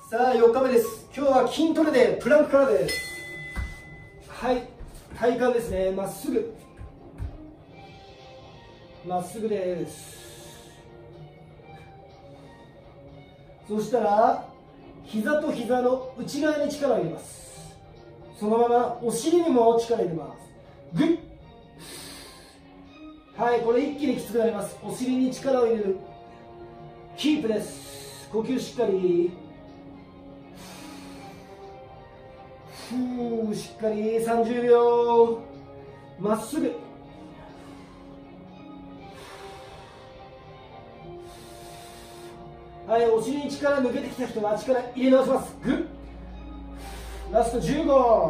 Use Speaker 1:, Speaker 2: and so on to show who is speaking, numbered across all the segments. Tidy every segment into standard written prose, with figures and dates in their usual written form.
Speaker 1: さあ4日目です。今日は筋トレでプランクからです。はい、体幹ですね。まっすぐまっすぐです。そしたら膝と膝の内側に力を入れます。そのままお尻にも力を入れます。グッ。はい、これ一気にきつくなります。お尻に力を入れる。キープです。呼吸しっかり。しっかり30秒。まっすぐ。はい、お尻に力抜けてきた人は力入れ直します。グッ。ラスト15。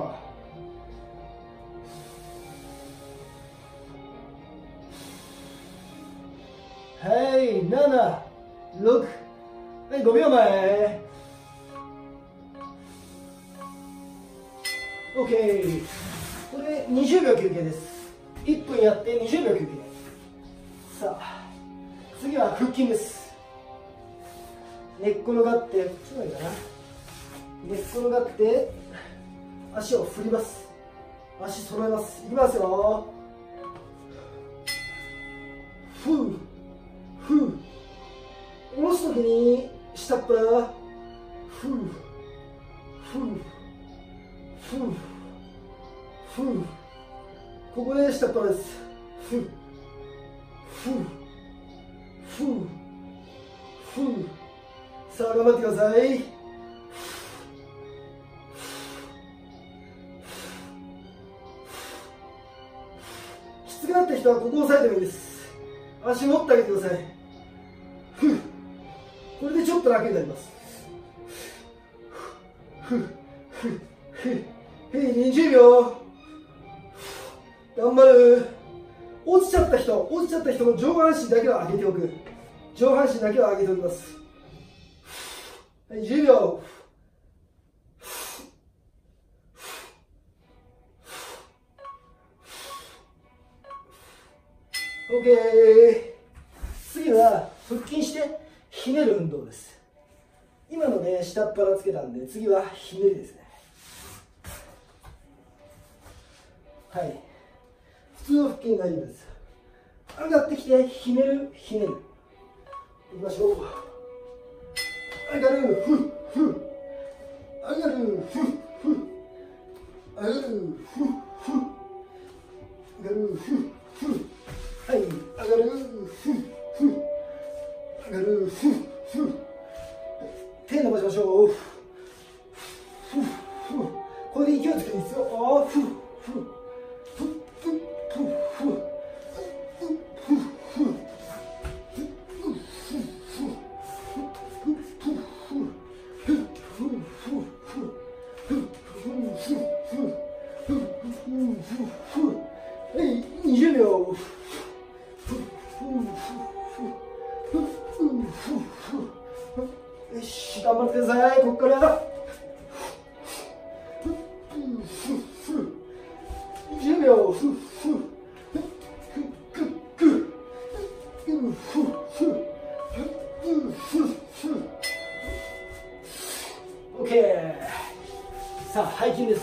Speaker 1: はい、7、6、はい、5秒前。OK。これ20秒休憩です。1分やって20秒休憩。さあ、次は腹筋です。寝っ転がって、こっちの方がいいかな。寝っ転がって、足を振ります。足揃えます。いきますよ。ふう。ふう。下ろすときに下っ腹。ふう。ふう。ふう。ふう。ここで下っ腹です。ふう。ふう。ふう。ふう。さあ頑張ってください。きつくなった人はここを押さえてもいいです。足持ってあげてください。ふう。これでちょっと楽になります。ふう。ふう。ふう。20秒。頑張る。落ちちゃった人の上半身だけは上げておく。上半身だけは上げておきます。はい、10秒。OK。次は腹筋してひねる運動です。今のね、下っ腹つけたんで、次はひねりですね。はい。普通の腹筋大丈夫です。上がってきて、ひねる、ひねる。いきましょう。上がる、ふっ、ふっ。上がる、ふっ、ふっ。上がる、ふっ、ふっ。上がる、ふっ、ふっ。はい、上がる、ふっ、ふっ。上がる、ふっ、ふっ。手伸ばしましょう。ふっ、ふっ。これで勢いつけていいですよ。ふっ、ふっ。20秒。よし、頑張ってください。ここから10秒。OK。さあ、背筋です。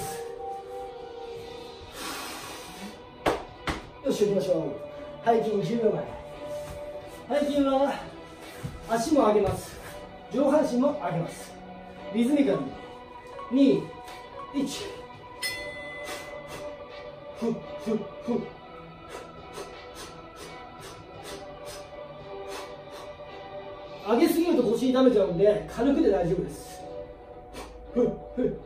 Speaker 1: よし、行きましょう。背筋10秒前。背筋は足も上げます。上半身も上げます。リズミカルに。2、1。ふっふっふっ。上げすぎると腰痛めちゃうんで、軽くで大丈夫です。ふっふっ。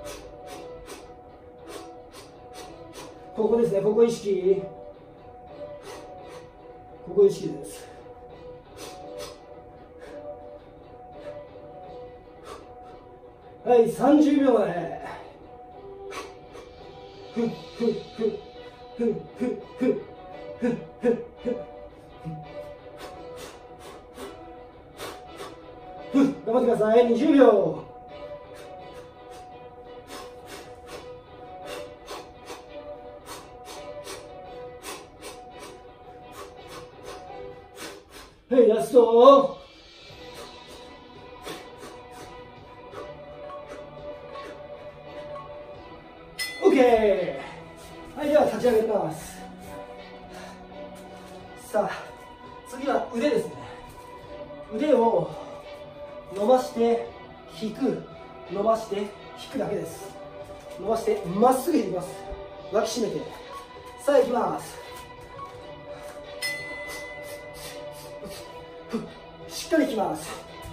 Speaker 1: ここですね、ここ意識。ここ意識です。はい、30秒前。ふっふっふっふっふっふっふっふっふっ。頑張ってください。20秒。はい、ラスト。 OK。 はい、では立ち上げます。さあ次は腕ですね。腕を伸ばして引く、伸ばして引くだけです。伸ばしてまっすぐいきます。脇締めて、さあいきます。しっかりいきます。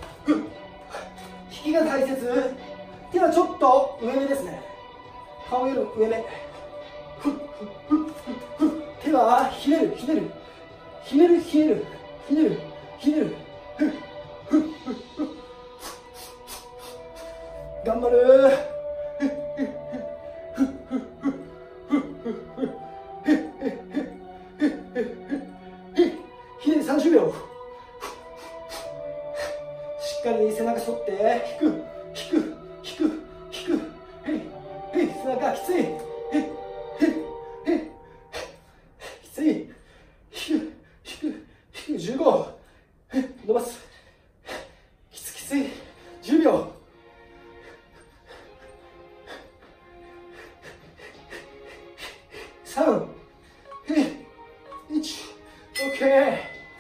Speaker 1: 引きが大切。手はちょっと上目ですね。顔より上目。手はひねるひねるひねるひねるひねるひねる。頑張る。ひねり30秒。しっかり背中反って引く引く引く引く。背中きつい。きつい。引く引く引く。15。伸ばす。きつきつい。10秒。3、1、OK。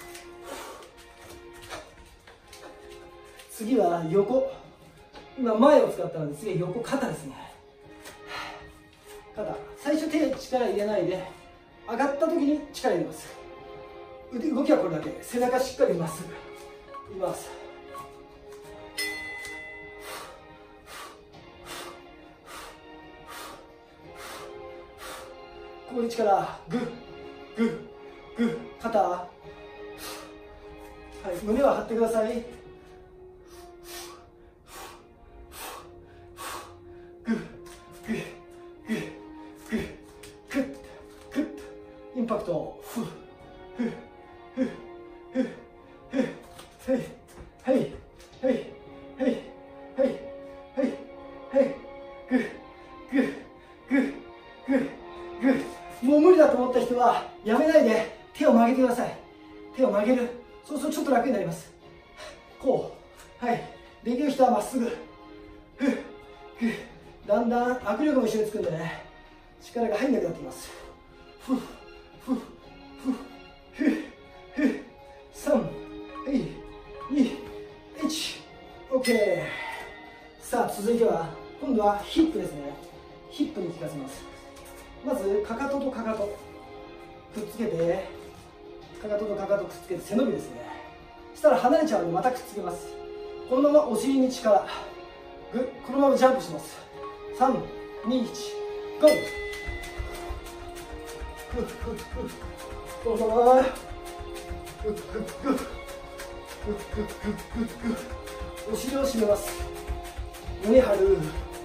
Speaker 1: 次は横。今前を使ったので次は横肩ですね。肩、最初手力入れないで上がった時に力入れます。動きはこれだけ。背中しっかりまっすぐいきます。ここに力、グッグッグッ。肩、はい、胸は張ってください。グッグッグッグッグッグッグッ。インパクト。フッフッフッフッフッ。はいはいはいはいはいはいはい。グッグッグッグッグッ。もう無理だと思った人はやめないで手を曲げてください。手を曲げる。そうするとちょっと楽になります。こう、はい。できる人はまっすぐ。ふっふっ。だんだん握力も一緒につくんでね、力が入んなくなってきます。ふっふっふっふっふっ。3、はい、2、1、OK。さあ続いては今度はヒップですね。ヒップに効かせます。まずかかととかかとくっつけて、かかととかかとくっつけて背伸びですね。そしたら離れちゃうのでまたくっつけます。このままお尻に力、このままジャンプします。3、2、1、ゴー。このままお尻を締めます。胸張る。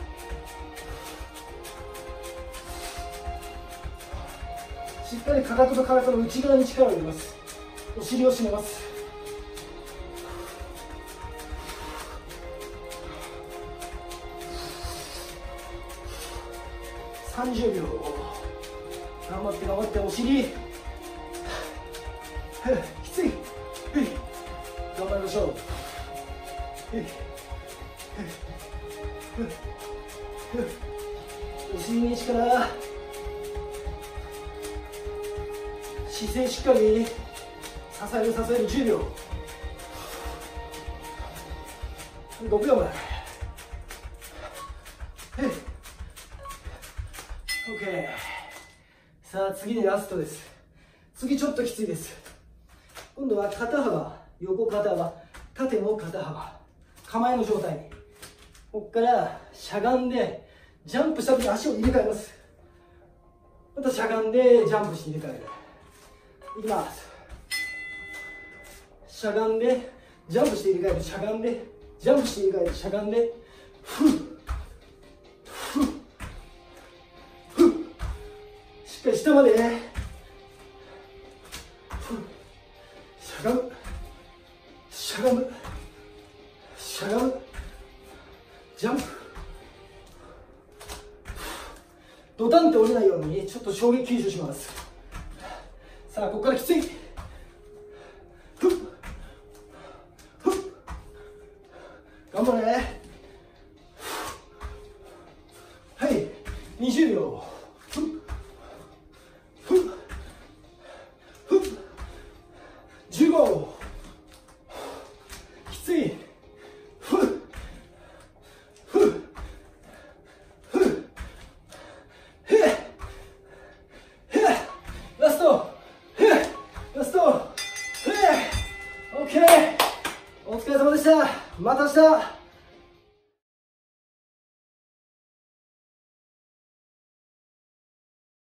Speaker 1: しっかりかかととかかとの内側に力を入れます。お尻を締めます。30秒。頑張って頑張って。お尻きつい。頑張りましょう。お尻に力。姿勢しっかり。支える支える。10秒。5秒前。OK。さあ次でラストです。次ちょっときついです。今度は肩幅、横肩幅、縦も肩幅、構えの状態に。ここからしゃがんでジャンプした時に足を入れ替えます。またしゃがんでジャンプして入れ替える。いきます。しゃがんでジャンプして入れ替える。しゃがんでジャンプして入れ替える。しゃがんでフッフッフッ。しっかり下までしゃがむしゃがむしゃがむ。ジャンプ。ドタンって降りないようにちょっと衝撃吸収します。さあここからきつい。ふっふっ。頑張れ。はい、2 20秒。ふっふっふっ15。きつい。ふっふっふっへっへっラスト。へっラスト。へっオッケー。お疲れ様でした。また明日。